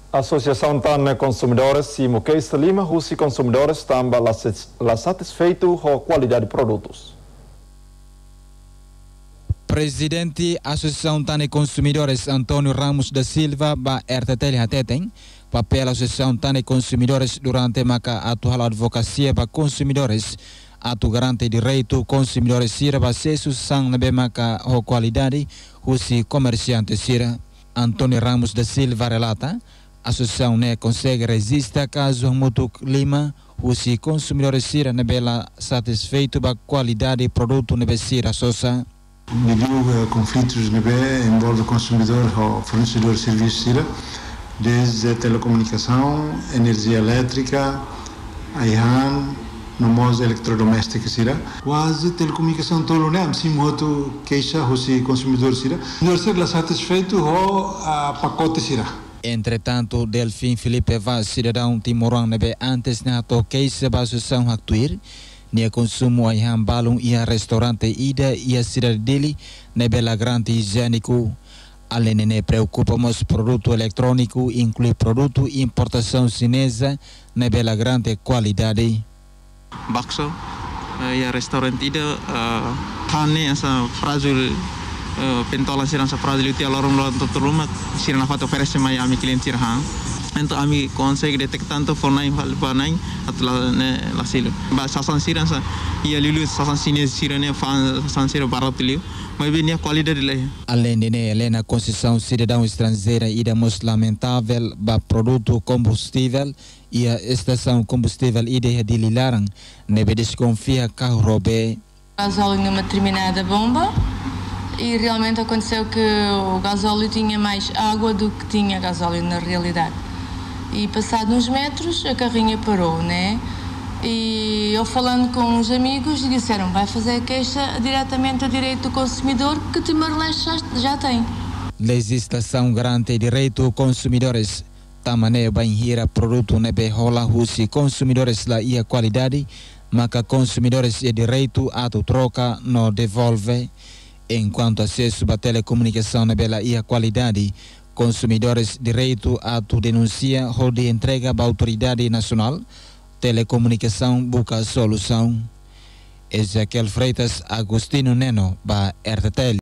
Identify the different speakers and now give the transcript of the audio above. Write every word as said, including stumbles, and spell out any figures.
Speaker 1: A Associação Tana Consumidores e Moqueista Lima, os consumidores também lá satisfeitos com a qualidade de produtos.
Speaker 2: Presidente da Associação Tana Consumidores Antônio Ramos da Silva, ba R T T Hateteng, papel da Associação Tana Consumidores durante a atual advocacia para consumidores, atu garante direito consumidores sira ba acesso sang na bemaka ho qualidade, os comerciantes sira. Antônio Ramos da Silva relata, a associação ne consegue resistir caso Mutuk Lima, os consumidores sira na bela satisfeito ba qualidade de produto na sira sosa.
Speaker 3: Nenhum conflitos na B envolve consumidor ou fornecedor de serviços, desde telecomunicação, energia elétrica, I A N, nomos eletrodomésticos, quase telecomunicação todo né, sim muito queixa os consumidores, não ser lá satisfeito ou a pacote sira.
Speaker 2: Entretanto, Delfim Felipe Vaz, cidadão timorão nebe antes na to queixa ba associação actuir. Nia consumo ai hambalung ia restaurante ida ia cidade dele nebe lagrante higiênico. Além de preocupamos produto eletrônico inclui produto importação chinesa nebe lagrante qualidade.
Speaker 4: Bakso ia restaurante ida tane asa frazul pentola sirang sa frazul itu lorong lorong terumah sirang foto operasi mai ami klien sirang. Então a mim consegue detectar tanto fornai falpanai atau la silo. Ba sasan siran sa ia lilu sasan sini siran ne fan sasan siran barat liu. Mas bem a qualidade dele.
Speaker 2: Além de Helena Conceição cidadão estrangeira ida most lamentável ba produto combustível e a estação combustível ida de Lilarang nebe desconfia carro roubé.
Speaker 5: Gasóleo numa determinada bomba e realmente aconteceu que o gasóleo tinha mais água do que tinha gasóleo na realidade. E passado uns metros a carrinha parou, né? E eu falando com uns amigos disseram, vai fazer queixa diretamente ao direito do consumidor que Timor-Leste já, já tem.
Speaker 2: Legislação garante direito consumidores. Tamane banhira produto nebe rola husi consumidores la ia qualidade, maca consumidores e direito a troca no devolve. Enquanto acesso a telecomunicação nebe la ia qualidade, consumidores direito a tu denuncia ou de entrega à autoridade nacional, telecomunicação busca solução. Ezequiel Freitas, Agostino Neno, ba R T T.